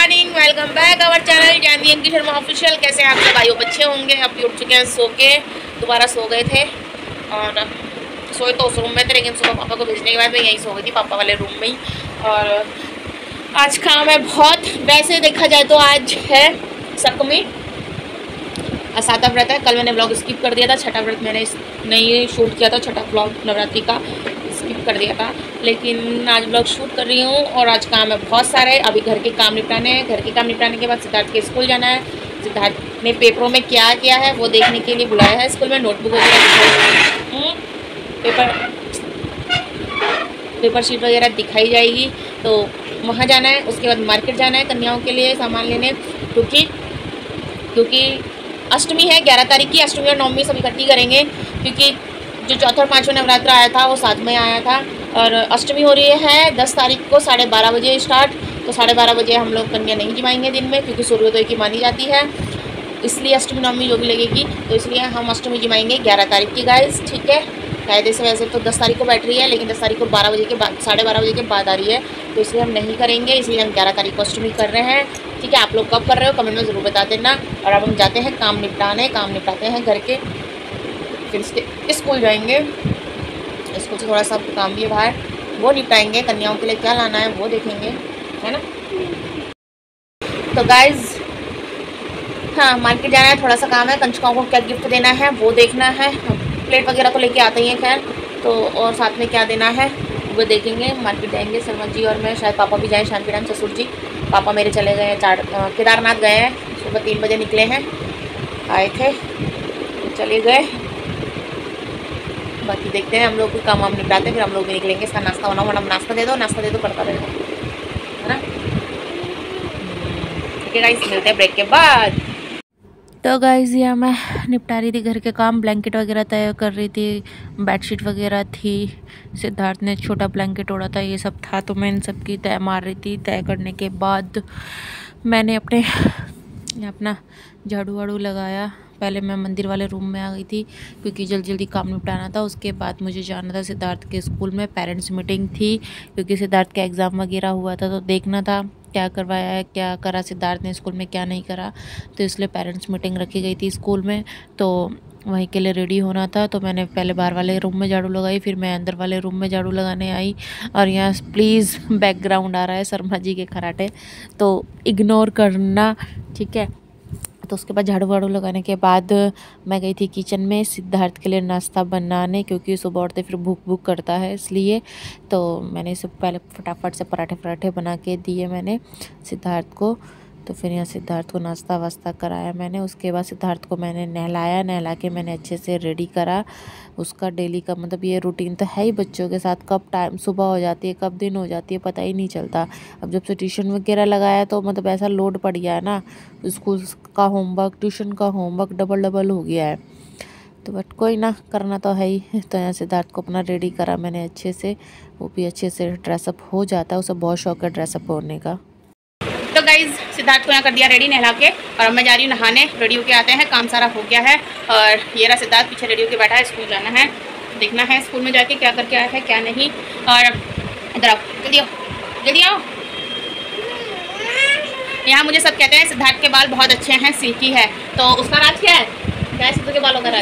Morning, welcome back our channel Janvi Ankit Sharma official. कैसे हैं आप सब भाइयों? बच्चे होंगे अब उठ चुके हैं सो के, दोबारा सो गए थे और सोए तो उस रूम में थे, लेकिन सुबह पापा को भेजने के बाद मैं यहीं सो गई थी पापा वाले रूम में ही। और आज काम है बहुत, वैसे देखा जाए तो आज है सप्तमी, सातवां व्रत है। कल मैंने ब्लॉग स्किप कर दिया था, छठा व्रत मैंने नहीं शूट किया था, छठा ब्लॉग नवरात्रि का स्किप कर दिया था, लेकिन आज ब्लॉग शूट कर रही हूँ। और आज काम है बहुत सारे, अभी घर के काम निपटाने हैं। घर के काम निपटाने के बाद सिद्धार्थ के स्कूल जाना है। सिद्धार्थ ने पेपरों में क्या किया है वो देखने के लिए बुलाया है स्कूल में। नोटबुक वगैरह पेपर शीट वगैरह दिखाई जाएगी, तो वहाँ जाना है। उसके बाद मार्केट जाना है कन्याओं के लिए सामान लेने, क्योंकि अष्टमी है 11 तारीख की। अष्टमी और नवमी सब इकट्ठी करेंगे, क्योंकि जो चौथा और पाँचवा नवरात्र आया था वो साथ में आया था। और अष्टमी हो रही है 10 तारीख को 12:30 बजे स्टार्ट। तो 12:30 बजे हम लोग कन्या नहीं जिमाएंगे दिन में, क्योंकि सूर्योदय की मानी जाती है, इसलिए अष्टमी नवमी जो भी लगेगी, तो इसलिए हम अष्टमी जिमाएंगे 11 तारीख की गाइस, ठीक है। कायदे से वैसे तो 10 तारीख को बैठ रही है, लेकिन 10 तारीख को 12 बजे के बाद 12:30 बजे के बाद आ रही है, तो इसलिए हम नहीं करेंगे। इसलिए हम 11 तारीख को अष्टमी कर रहे हैं, ठीक है। आप लोग कब कर रहे हो कमेंट में ज़रूर बता देना। और अब हम जाते हैं काम निपटाते हैं घर के, फिर इसके स्कूल जाएंगे। स्कूल से थोड़ा सा काम भी है बाहर, वो निपटाएंगे। कन्याओं के लिए क्या लाना है वो देखेंगे, है ना। तो गाइज हाँ, मार्केट जाना है, थोड़ा सा काम है। कंचकाओं को क्या गिफ्ट देना है वो देखना है। प्लेट वगैरह तो लेके आते ही हैं खैर, तो और साथ में क्या देना है वो देखेंगे। मार्केट जाएंगे शर्मा जी और मैं, शायद पापा भी जाएँ शाम के टाइम। ससुर जी पापा मेरे चले गए हैं केदारनाथ गए हैं, सुबह 3 बजे निकले हैं, आए थे चले गए। बाकी देखते हैं, हम लोग भी काम निपटाते हैं, फिर हम लोग भी निकलेंगे। इसका नाश्ता बनाओ, मैडम नाश्ता दे दो करता रहेगा, है ना। ठीक है गाइस, मिलते हैं ब्रेक के बाद। तो गाइस यहाँ मैं निपटा रही थी घर के काम, ब्लैंकेट वगैरह तय कर रही थी, बेडशीट वगैरह थी। सिद्धार्थ ने छोटा ब्लैंकेट ओढ़ा था, ये सब था, तो मैं इन सब की तय मार रही थी। तय करने के बाद मैंने अपना झाड़ू वाड़ू लगाया। पहले मैं मंदिर वाले रूम में आ गई थी, क्योंकि जल्दी काम निपटाना था। उसके बाद मुझे जाना था सिद्धार्थ के स्कूल में, पेरेंट्स मीटिंग थी, क्योंकि सिद्धार्थ का एग्ज़ाम वगैरह हुआ था, तो देखना था क्या करवाया है, क्या करा सिद्धार्थ ने स्कूल में, क्या नहीं करा। तो इसलिए पेरेंट्स मीटिंग रखी गई थी स्कूल में, तो वहीं के लिए रेडी होना था। तो मैंने पहले बाहर वाले रूम में झाड़ू लगाई, फिर मैं अंदर वाले रूम में झाड़ू लगाने आई। और यहाँ प्लीज़ बैकग्राउंड आ रहा है शर्मा जी के खराटे, तो इग्नोर करना, ठीक है। तो उसके बाद झाड़ू वाड़ू लगाने के बाद मैं गई थी किचन में सिद्धार्थ के लिए नाश्ता बनाने, क्योंकि सुबह उठते फिर भूख करता है, इसलिए। तो मैंने इसे पहले फटाफट से पराठे बना के दिए मैंने सिद्धार्थ को। तो फिर यहाँ सिद्धार्थ को नाश्ता वास्ता कराया मैंने। उसके बाद सिद्धार्थ को मैंने नहला के मैंने अच्छे से रेडी करा। उसका डेली का मतलब ये रूटीन तो है ही बच्चों के साथ, कब टाइम सुबह हो जाती है कब दिन हो जाती है पता ही नहीं चलता। अब जब से ट्यूशन वगैरह लगाया तो मतलब ऐसा लोड पड़ गया है ना, स्कूल का होमवर्क ट्यूशन का होमवर्क डबल हो गया है। तो बट कोई ना, करना तो है ही। तो यहाँ सिद्धार्थ को अपना रेडी करा मैंने अच्छे से, वो भी अच्छे से ड्रेसअप हो जाता है, उसे बहुत शौक है ड्रेसअप होने का। तो गाइज सिद्धार्थ को यहाँ कर दिया रेडी नहला के, और अब मैं जा रही हूँ नहाने। रेडी होके आते हैं, काम सारा हो गया है। और ये रहा सिद्धार्थ पीछे रेडी होके बैठा है, स्कूल जाना है, देखना है स्कूल में जाके क्या करके आया है क्या नहीं। और इधर आओ, जल्दी आओ। यहाँ मुझे सब कहते हैं सिद्धार्थ के बाल बहुत अच्छे हैं, सिल्की है। तो उसका राज क्या है? क्या है सिद्धू के बालों का राज?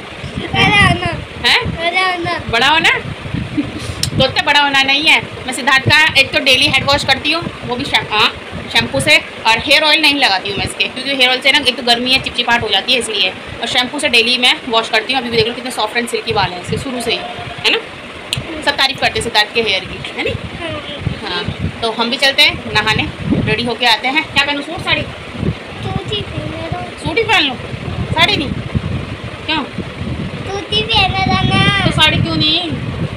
है बड़ा होना। तो उतना बड़ा होना नहीं है। मैं सिद्धार्थ का एक तो डेली हेड वॉश करती हूँ, वो भी शैम्पू से, और हेयर ऑयल नहीं लगाती हूँ मैं इसके, क्योंकि हेयर ऑयल से ना एक तो गर्मी है, चिपचिपाहट हो जाती है, इसलिए। और शैम्पू से डेली मैं वॉश करती हूँ। अभी भी देख लो कितने सॉफ्ट एंड सिल्की बाल हैं इसके शुरू से ही, है ना। सब तारीफ करते हैं सिद्धार्थ के हेयर की, है ना। हाँ, तो हम भी चलते हैं नहाने, रेडी होके आते हैं। क्या पहनूँ, सूट साड़ी? सूट ही पहन लो, साड़ी नहीं? क्यों? तो साड़ी क्यों नहीं?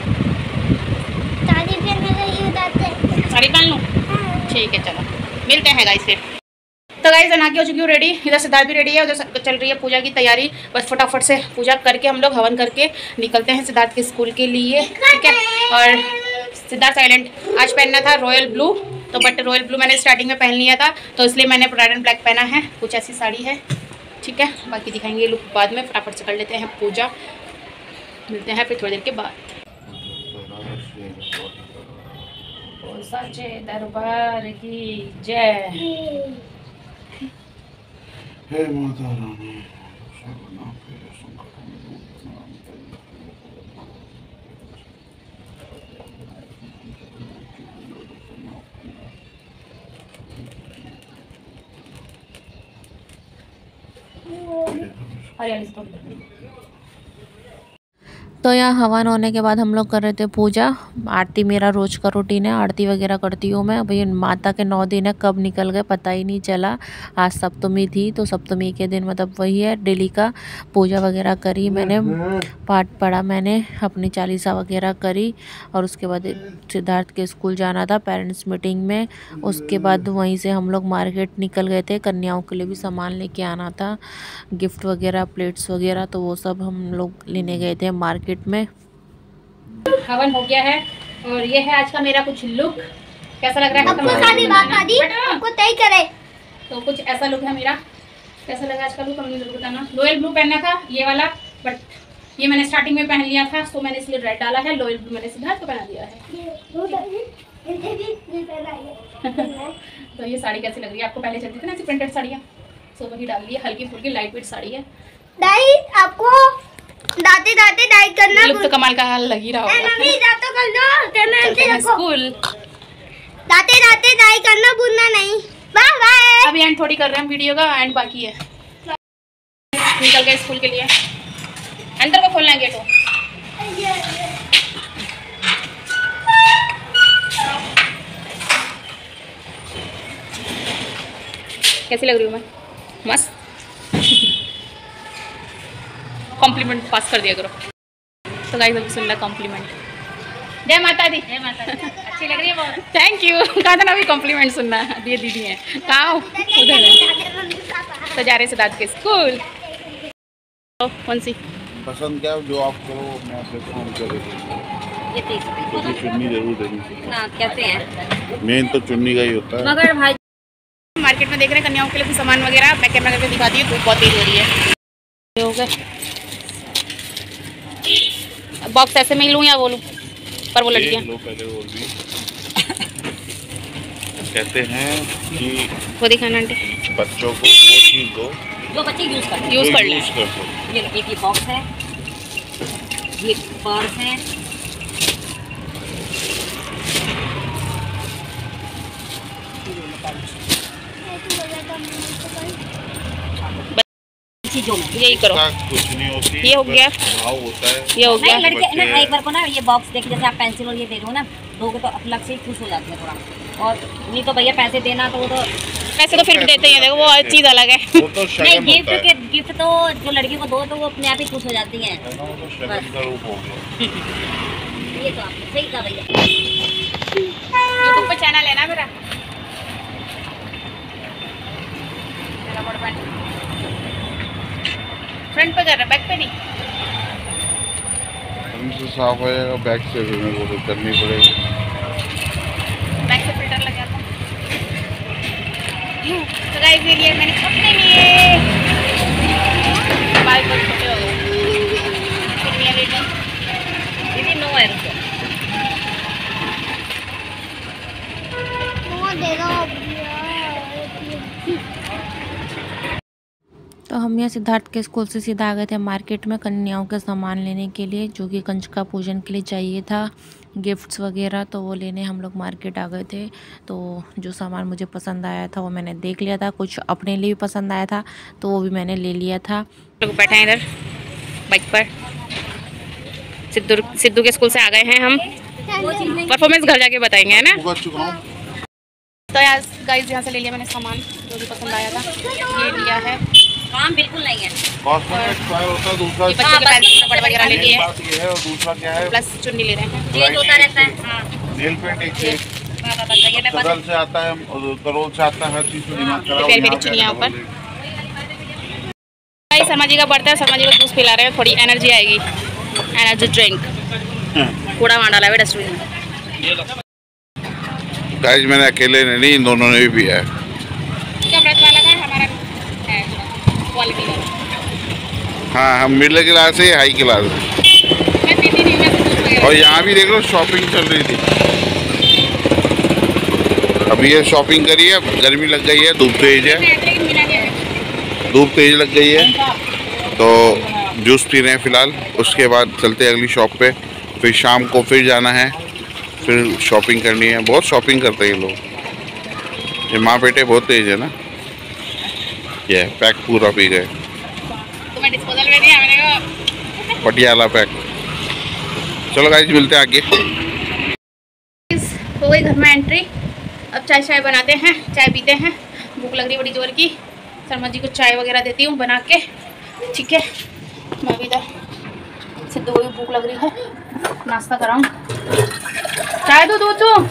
साड़ी पहन लूँ? ठीक है, चलो मिलते हैं गाइस फिर। तो गाइस नहा के हो चुकी हूँ रेडी, इधर सिद्धार्थ भी रेडी है, उधर चल रही है पूजा की तैयारी। बस फटाफट से पूजा करके हम लोग हवन करके निकलते हैं सिद्धार्थ के स्कूल के लिए, ठीक है। और सिद्धार्थ साइलेंट आज पहनना था रॉयल ब्लू, तो बट रॉयल ब्लू मैंने स्टार्टिंग में पहन लिया था, तो इसलिए मैंने रेड एंड ब्लैक पहना है। कुछ ऐसी साड़ी है, ठीक है। बाकी दिखाएंगे लुक बाद में, फटाफट से कर लेते हैं पूजा, मिलते हैं फिर थोड़ी देर के बाद। सच्चे दरबार की जय। हे माता रानी तो यहाँ हवन होने के बाद हम लोग कर रहे थे पूजा। आरती मेरा रोज़ का रूटीन है, आरती वगैरह करती हूँ मैं। भाई माता के 9 दिन है, कब निकल गए पता ही नहीं चला। आज सप्तमी थी तो सप्तमी के दिन मतलब वही है डेली का पूजा वगैरह करी मैंने, पाठ पढ़ा मैंने, अपनी चालीसा वगैरह करी। और उसके बाद सिद्धार्थ के स्कूल जाना था पेरेंट्स मीटिंग में। उसके बाद वहीं से हम लोग मार्केट निकल गए थे, कन्याओं के लिए भी सामान लेके आना था, गिफ्ट वगैरह, प्लेट्स वगैरह, तो वो सब हम लोग लेने गए थे मार्केट में। हवन हो गया है और ये है आज का मेरा कुछ लुक। कैसा लग रहा है? आपको तय करे तो कुछ ऐसा लुक है मेरा। कैसा लगा आज का लुक हमें जरूर बताना। रॉयल ब्लू पहनना था ये वाला, बट ये मैंने स्टार्टिंग में पहन लिया था, तो मैंने इसलिए रेड डाला है। रॉयल ब्लू मैंने सिद्धार्थ को पहना दिया है। तो ये साड़ी कैसी लग रही है आपको? पहले चलती थी ना ऐसी प्रिंटेड साड़ियाँ, सो वही डाल ली है। हल्की फुल्की लाइट वेट साड़ी है। डाई आपको दाते दाते डाई करना लुक तो कमाल का लग ही रहा होगा। मम्मी दाते कर दो, चलते हैं स्कूल। दाते दाते डाई करना भूलना नहीं। Bye bye. अभी एंड थोड़ी कर रहे हैं वीडियो का, एंड बाकी है। निकल गए स्कूल के लिए। अंदर को खोलना है गेट को। कैसी लग रही हूँ मैं? मस्त। कॉम्प्लीमेंट पास कर दिया करो। तो गाइस अभी सुन ला कॉम्प्लीमेंट। जय माता दी। जय माता दी। अच्छी लग रही है बहुत। Thank you. कहा था ना अभी कॉम्प्लीमेंट सुनना। दिए दीदी हैं कहाँ उधर है। तो जा रहे सिद्धार्थ के स्कूल। तो कौन सी पसंद क्या जो आप करो मैं आपसे फोन कर देता। ये देखिए चुन्नी जरूर देनी ना कैसे हैं। मेन तो चुन्नी का ही होता है। मगर भाई मार्केट में देख रहे हैं कन्याओं के लिए कुछ सामान वगैरह। मैं कैमरा करके दिखाती हूँ, धूप बहुत तेज हो रही है। हो गए बॉक्स ऐसे में ही लूँ या वो लूँ? पर वो लड़कियाँ पहले वो भी कहते हैं कि वो दिखाना आंटी, बच्चों को वो चीज़ दो जो बच्चे यूज कर ले। ये एक बॉक्स है, ये पर्स है, चीजों में यही करो। कुछ नहीं होती। ये हो गया, भाव होता है। ये हो गया। नहीं लड़के ना एक बार को ना ये बॉक्स देखिए, जैसे आप पेंसिल और ये दे दो ना, दोगे तो अलग से ही खुश हो जाती है थोड़ा। और नहीं तो भैया पैसे देना तो वो तो पैसे तो फिर भी देते ही हैं, देखो वो चीज़ अलग है। वो तो नहीं गिफ्ट तो जो लड़की को दो तो वो अपने आप ही खुश हो जाती है। ये तो आपने सही कहा भैया। यूट्यूब पे चैनल है ना मेरा फ्रंट पे कर रहा है, बैक पे नहीं। हमसे साफ हो जाएगा, बैक से भी मेरे को तो करनी पड़ेगी। बैक से फिल्टर लगा था। तो गाइस ये लिए मैंने अपने लिए बाल बहुत छोटे हो गए। कितनी है रेट? दीदी 9 है रुपये। तो हम यहाँ सिद्धार्थ के स्कूल से सीधा आ गए थे मार्केट में कन्याओं के सामान लेने के लिए, जो कि कंजका पूजन के लिए चाहिए था, गिफ्ट्स वगैरह। तो वो लेने हम लोग मार्केट आ गए थे। तो जो सामान मुझे पसंद आया था वो मैंने देख लिया था, कुछ अपने लिए भी पसंद आया था तो वो भी मैंने ले लिया था। लोग बैठे हैं इधर बाइक पर। सिद्धू के स्कूल से आ गए हैं हम। परफॉर्मेंस घर जाके बताएंगे, है ना? तो यार गाइस यहाँ से ले लिया मैंने सामान, जो भी पसंद आया था ये लिया है। काम बिल्कुल नहीं है। एक्सपायर होता है। दूसरा ये बच्चे के पेंसिल रबड़ वगैरह ले लिए, बात ये है। और दूसरा क्या है, प्लस चुन्नी ले रहे हैं। चेंज होता रहता है। हाँ नेल पेंट एक से ये मैं कलर से आता है, करोल से आता है, हर चीज में दिमाग कराओ। प्यारी प्यारी चुन्नियाँ ऊपर। भाई शर्मा जी का बर्थडे है, शर्मा जी को जूस पिला रहे हैं, थोड़ी एनर्जी आएगी। एनर्जी ड्रिंक कूड़ा वहाँ डाला है डस्टबिन में। गाइस मैंने अकेले ने नहीं, इन दोनों ने भी पिया है। क्या व्रत वाला का हमारा है क्वालिटी का। हाँ, हम मिडिल क्लास है, हाई क्लास है। मैं पीती नहीं, मैं और यहाँ भी देख लो शॉपिंग चल रही थी। अभी ये शॉपिंग करी है, गर्मी लग गई है, धूप तेज है, धूप तेज लग गई है, तो जूस पी रहे हैं फ़िलहाल। उसके बाद चलते हैं अगली शॉप पे, फिर शाम को फिर जाना है, फिर शॉपिंग करनी है। बहुत शॉपिंग करते हैं ये लोग, ये माँ बेटे बहुत तेज है ना। ये पैक पूरा पी गए, तुम्हें डिस्पोजल में दिया मैंने, पटियाला पैक। चलो गाइस मिलते हैं आगे। हो गई घर में एंट्री, अब चाय शाय बनाते हैं, चाय पीते हैं। भूख लग रही है बड़ी जोर की, शर्मा जी को चाय वगैरह देती हूँ बना के, ठीक है। मैं भी इधर सिद्धू को भी भूख लग रही है, नाश्ता कराऊँ। चाय दो दूध दो।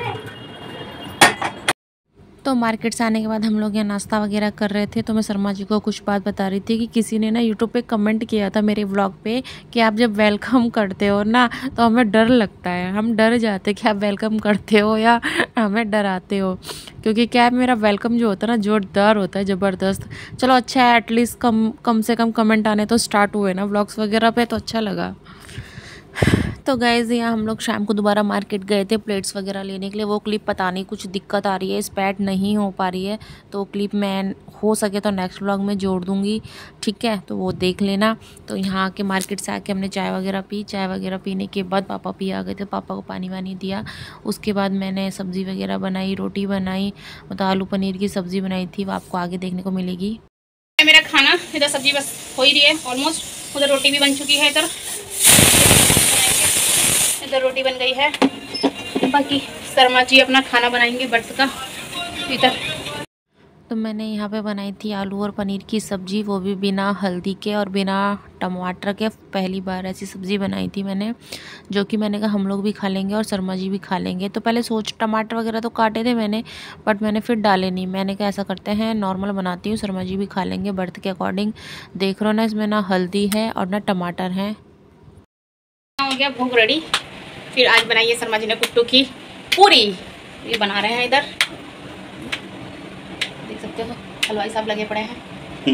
तो मार्केट से आने के बाद हम लोग यहाँ नाश्ता वगैरह कर रहे थे, तो मैं शर्मा जी को कुछ बात बता रही थी कि किसी ने ना यूट्यूब पे कमेंट किया था मेरे व्लॉग पे कि आप जब वेलकम करते हो ना तो हमें डर लगता है, हम डर जाते कि आप वेलकम करते हो या हमें डराते हो, क्योंकि क्या है मेरा वेलकम जो होता है ना जोरदार होता है, ज़बरदस्त। चलो अच्छा है, एटलीस्ट कम से कम कमेंट आने तो स्टार्ट हुए ना व्लॉग्स वगैरह पे, तो अच्छा लगा। तो गाइज़ यहाँ हम लोग शाम को दोबारा मार्केट गए थे प्लेट्स वगैरह लेने के लिए। वो क्लिप पता नहीं कुछ दिक्कत आ रही है, स्पैड नहीं हो पा रही है, तो क्लिप मैं हो सके तो नेक्स्ट व्लॉग में जोड़ दूँगी, ठीक है, तो वो देख लेना। तो यहाँ आके मार्केट से आके हमने चाय वगैरह पी, चाय वगैरह पीने के बाद पापा पी आ गए थे, पापा को पानी वानी दिया। उसके बाद मैंने सब्ज़ी वगैरह बनाई, रोटी बनाई, मतलब आलू पनीर की सब्ज़ी बनाई थी, वो आपको आगे देखने को मिलेगी। मेरा खाना इधर सब्जी बस हो ही रही है ऑलमोस्ट, उधर रोटी भी बन चुकी है, इधर रोटी बन गई है। बाकी शर्मा जी अपना खाना बनाएंगे बर्थ का इधर। तो मैंने यहाँ पे बनाई थी आलू और पनीर की सब्ज़ी, वो भी बिना हल्दी के और बिना टमाटर के। पहली बार ऐसी सब्ज़ी बनाई थी मैंने, जो कि मैंने कहा हम लोग भी खा लेंगे और शर्मा जी भी खा लेंगे। तो पहले टमाटर वगैरह तो काटे थे मैंने, बट मैंने फिर डाले नहीं। मैंने कहा ऐसा करते हैं नॉर्मल बनाती हूँ, शर्मा जी भी खा लेंगे बर्थ के अकॉर्डिंग। देख रहे हो ना, इसमें ना हल्दी है और ना टमाटर है। हो गया भूख रेडी। फिर आज बनाई है शर्मा जी ने कुट्टू की पूरी, ये बना रहे हैं इधर, देख सकते हो हलवाई साहब लगे पड़े हैं।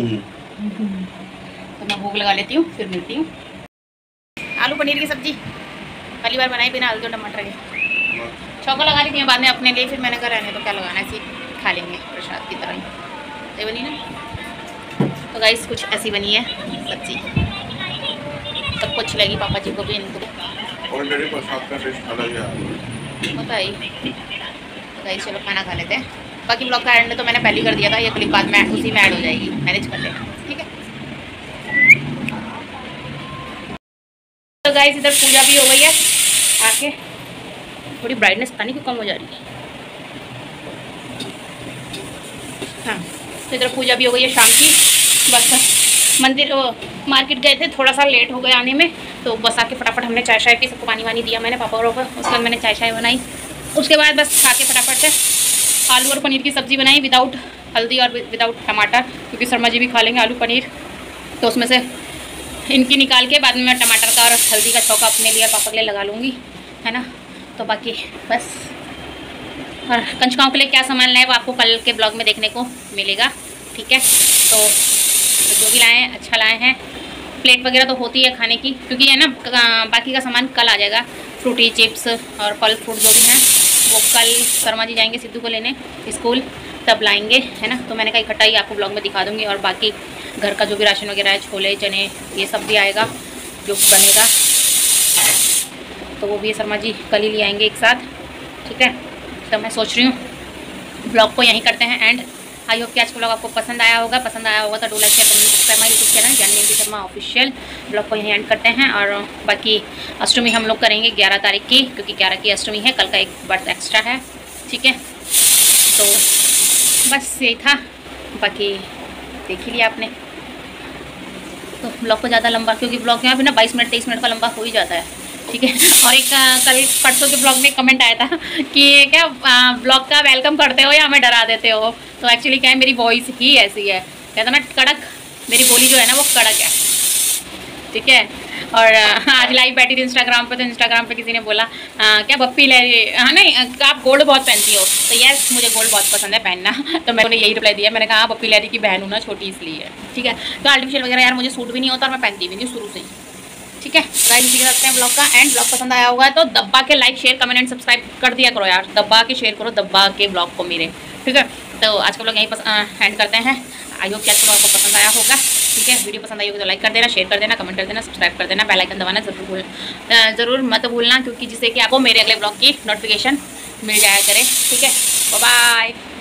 तो मैं भूख लगा लेती हूँ, फिर मिलती हूँ। आलू पनीर की सब्जी पहली बार बनाई बिना आलू टमाटर के, चौका लगा ली थी बाद में अपने लिए, फिर मैंने कहा रहने तो क्या लगाना, ऐसी खा लेंगे प्रसाद की तरह ही। ये बनी ना, तो गाइस कुछ ऐसी बनी है सब्जी, सबको अच्छी लगी, पापा जी को भी, इनको भी। ऑलरेडी प्रसाद का टेस्ट अलग है, होता ही। तो गाइस चलो खाना खा लेते हैं। बाकी ब्लॉग का एंड तो मैंने पहले कर दिया था, ये क्लिप बाद में उसी में ऐड हो जाएगी, मैनेज कर लेना, ठीक है। तो गाइस इधर पूजा भी हो गई है, आके थोड़ी ब्राइटनेस पता नहीं क्यों कम हो जा रही है। हाँ, तो इधर पूजा भी हो गई है शाम की। बस मंदिर मार्केट गए थे, थोड़ा सा लेट हो गए आने में, तो बस आके फटाफट हमने चाय शाय पी, सबको पानी वानी दिया मैंने पापा को। उसके बाद मैंने चाय शाय बनाई, उसके बाद बस खा के फटाफट से आलू और पनीर की सब्ज़ी बनाई विदाउट हल्दी और विदाउट टमाटर, क्योंकि शर्मा जी भी खा लेंगे आलू पनीर। तो उसमें से इनकी निकाल के बाद में मैं टमाटर का और हल्दी का छौंका अपने लिए और पापा के लिए लगा लूँगी, है ना। तो बाकी बस, और कंचकाओं के लिए क्या सामान लाए वो आपको कल के ब्लॉग में देखने को मिलेगा, ठीक है। तो जो भी लाए हैं अच्छा लाए हैं। प्लेट वगैरह तो होती है खाने की, क्योंकि है ना बाकी का सामान कल आ जाएगा, फ्रूटी चिप्स और फल फ्रूट जो भी हैं वो कल शर्मा जी जाएंगे सिद्धू को लेने स्कूल, तब लाएंगे, है ना। तो मैंने कहा इकट्ठा ही आपको ब्लॉग में दिखा दूँगी, और बाकी घर का जो भी राशन वगैरह है, छोले चने ये सब भी आएगा जो बनेगा, तो वो भी शर्मा जी कल ही ले आएंगे एक साथ, ठीक है। तो मैं सोच रही हूँ ब्लॉग को यहीं करते हैं एंड। आई होप कि आज का ब्लॉग आपको पसंद आया होगा तो do like share comment subscribe हमारे YouTube channel Gyannidhi Sharma official. Blog को यहीं एंड करते हैं, और बाकी अष्टमी हम लोग करेंगे 11 तारीख की, क्योंकि 11 की अष्टमी है, कल का एक बर्थ एक्स्ट्रा है, ठीक है। तो बस यही था, बाकी देख ही लिया आपने। तो ब्लॉग को ज़्यादा लंबा, क्योंकि ब्लॉग यहाँ भी ना 22 मिनट 23 मिनट का लंबा हो ही जाता है, ठीक है। और एक कल परसों के ब्लॉग में कमेंट आया था कि क्या ब्लॉग का वेलकम करते हो या हमें डरा देते हो। तो एक्चुअली क्या है, मेरी वॉइस ही ऐसी है, कहता ना कड़क, मेरी बोली जो है ना वो कड़क है, ठीक है। और आज लाइव बैठी थी इंस्टाग्राम पे, तो इंस्टाग्राम पे किसी ने बोला क्या बप्पी लहरी, हाँ नहीं आप गोल्ड बहुत पहनती हो, तो यस मुझे गोल्ड बहुत पसंद है पहनना। तो मैंने यही रिप्लाई दिया, मैंने कहा बप्पी लहरी की बहन हूँ ना, छोटी इसलिए, ठीक है। तो आर्टिफिशियल वगैरह यार मुझे सूट भी नहीं होता और मैं पहनती भी नहीं शुरू से ही, ठीक है गाइस, इसी के साथ हैं ब्लॉग का एंड। ब्लॉग पसंद आया होगा तो दब्बा के like share comment and subscribe कर दिया करो यार, दब्बा के शेयर करो दब्बा के ब्लॉग को मेरे, ठीक है। तो आज का ब्लॉग यहीं एंड करते हैं। आई होप कि आज का ब्लॉग आपको पसंद आया होगा, ठीक है। वीडियो पसंद आई होगी तो लाइक कर देना, शेयर कर देना, कमेंट कर देना, सब्सक्राइब कर देना, बेल आइकन दबाना जरूर मत भूलना, क्योंकि जिससे कि आपको मेरे अगले ब्लॉग की नोटिफिकेशन मिल जाया करे, ठीक है। Bye bye.